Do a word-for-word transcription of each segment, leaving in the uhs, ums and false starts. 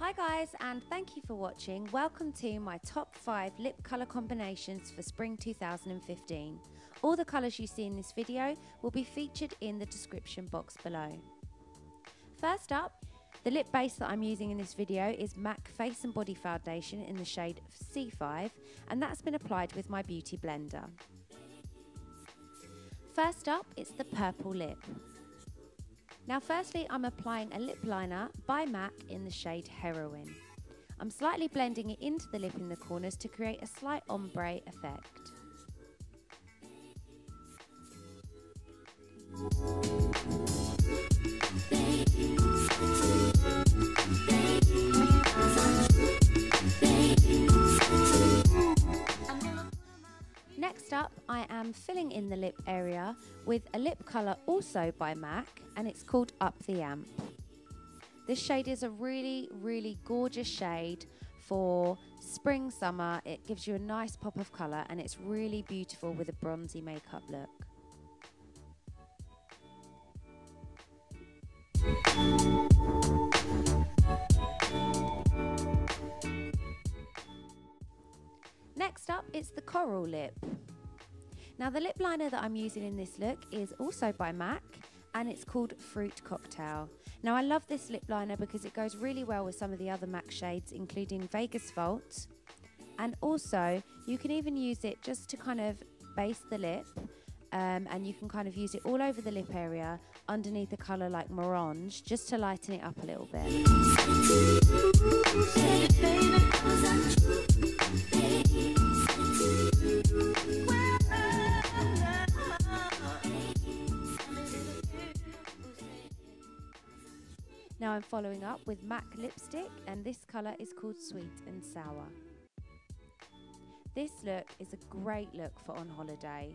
Hi guys, and thank you for watching. Welcome to my top five lip colour combinations for spring two thousand fifteen. All the colours you see in this video will be featured in the description box below. First up, the lip base that I'm using in this video is MAC Face and Body Foundation in the shade C five, and that's been applied with my Beauty Blender. First up, it's the purple lip. Now firstly, I'm applying a lip liner by MAC in the shade Heroin. I'm slightly blending it into the lip in the corners to create a slight ombre effect. Next up, I am filling in the lip area with a lip colour also by MAC, and it's called Up the Amp. This shade is a really, really gorgeous shade for spring, summer. It gives you a nice pop of colour and it's really beautiful with a bronzy makeup look. Next up, it's the coral lip. Now the lip liner that I'm using in this look is also by MAC and it's called Fruit Cocktail. Now I love this lip liner because it goes really well with some of the other MAC shades, including Vegas Vault, and also you can even use it just to kind of base the lip, um, and you can kind of use it all over the lip area underneath a colour like Morange just to lighten it up a little bit. Now I'm following up with MAC lipstick, and this colour is called Sweet and Sour. This look is a great look for on holiday.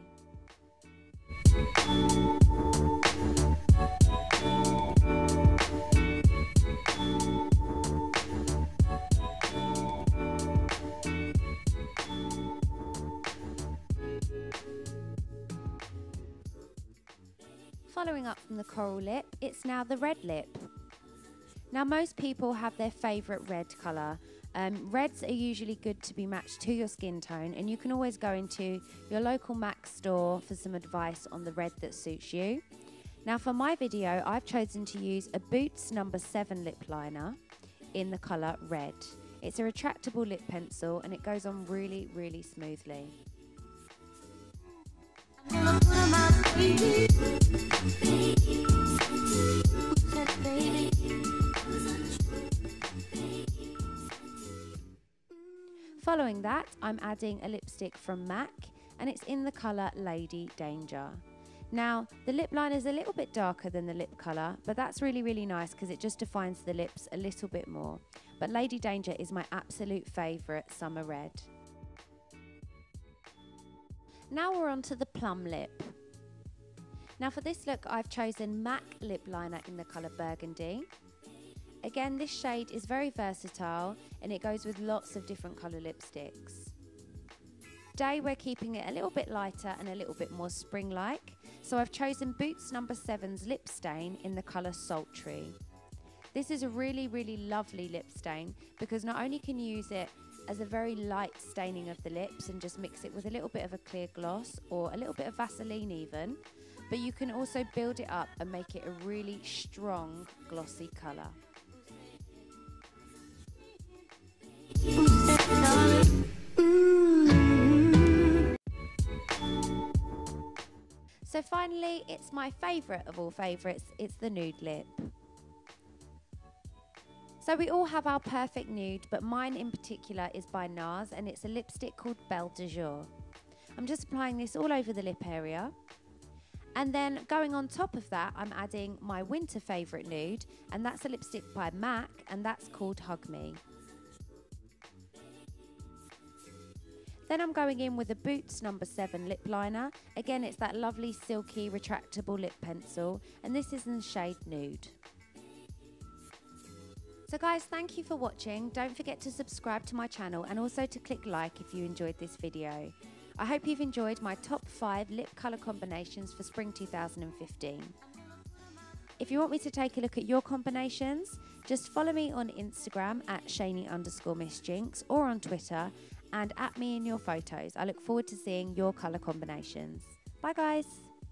Following up from the coral lip, it's now the red lip. Now most people have their favourite red colour. Um, reds are usually good to be matched to your skin tone, and you can always go into your local MAC store for some advice on the red that suits you. Now for my video, I've chosen to use a Boots number seven lip liner in the colour red. It's a retractable lip pencil and it goes on really, really smoothly. Following that, I'm adding a lipstick from MAC and it's in the colour Lady Danger. Now, the lip liner is a little bit darker than the lip colour, but that's really, really nice because it just defines the lips a little bit more. But Lady Danger is my absolute favourite summer red. Now we're on to the plum lip. Now for this look, I've chosen MAC lip liner in the colour Burgundy. Again, this shade is very versatile and it goes with lots of different colour lipsticks. Today we're keeping it a little bit lighter and a little bit more spring-like, so I've chosen Boots number seven's lip stain in the colour Sultry. This is a really, really lovely lip stain because not only can you use it as a very light staining of the lips and just mix it with a little bit of a clear gloss or a little bit of Vaseline even, but you can also build it up and make it a really strong glossy colour. So finally, it's my favourite of all favourites, it's the nude lip. So we all have our perfect nude, but mine in particular is by NARS and it's a lipstick called Belle de Jour. I'm just applying this all over the lip area. And then going on top of that, I'm adding my winter favourite nude, and that's a lipstick by MAC and that's called Hug Me. Then I'm going in with a Boots number seven lip liner. Again, it's that lovely silky retractable lip pencil, and this is in the shade Nude. So guys, thank you for watching. Don't forget to subscribe to my channel and also to click like if you enjoyed this video. I hope you've enjoyed my top five lip colour combinations for spring two thousand fifteen. If you want me to take a look at your combinations, just follow me on Instagram at Shani underscore Miss Jinx or on Twitter and at me in your photos. I look forward to seeing your colour combinations. Bye guys.